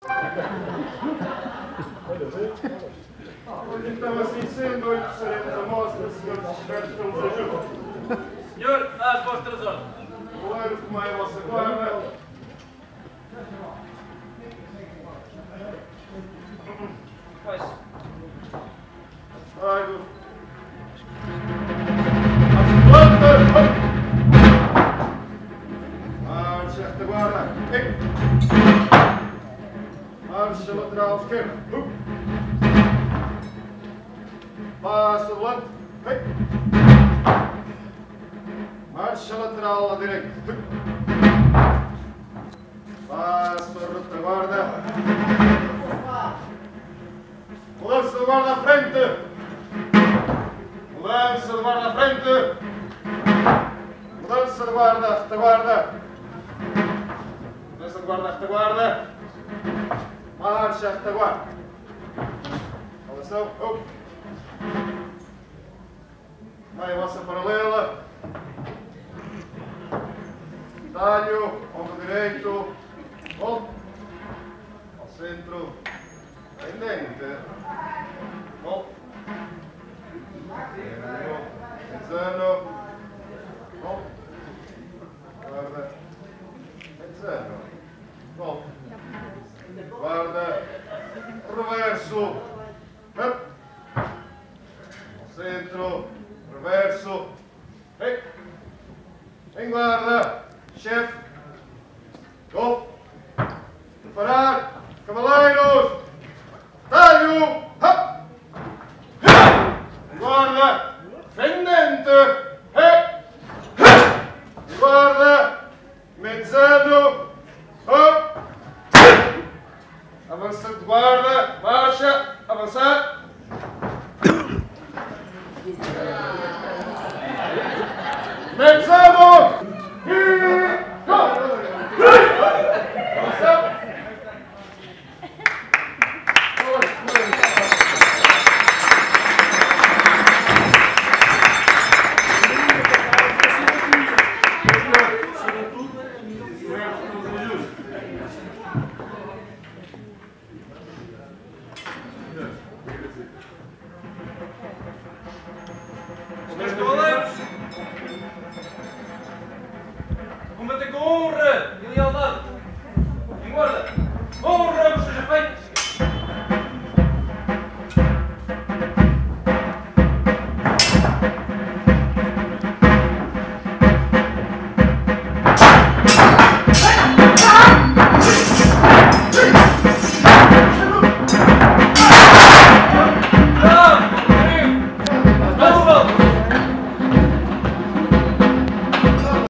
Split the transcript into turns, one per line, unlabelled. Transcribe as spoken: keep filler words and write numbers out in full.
Pois então, assim sendo, hoje faremos a mostra, senhores expertos, que nos ajudam.
Senhor, às vossas ordens.
Goleiros, tomai a vossa guarda.
Pois.
Saio. Planta! Marcha, retaguarda. Marcha lateral esquerda. Passo volante. Marcha lateral à direita. Passo a retaguarda. Mudança de guarda à frente. Mudança de guarda à frente. Mudança de guarda à retaguarda. Mudança de guarda à retaguarda. Marcha à retaguarda. Relação. Oh. Vai a vossa paralela. Talho. Ombro direito. Volta. Ao centro. Pendente. Volta. Mezzano. Volta. Guarda. Mezzano. Volta. Guarda. Reverso. Up. Ao centro. Reverso. Ei. Em guarda. Chefe. Golpe. Preparar. Cavaleiros. Talho. Hop. Guarda. Fendente. Hey. Guarda. Mezzano. Hop. Avança de guarda. Marcha. Avançar.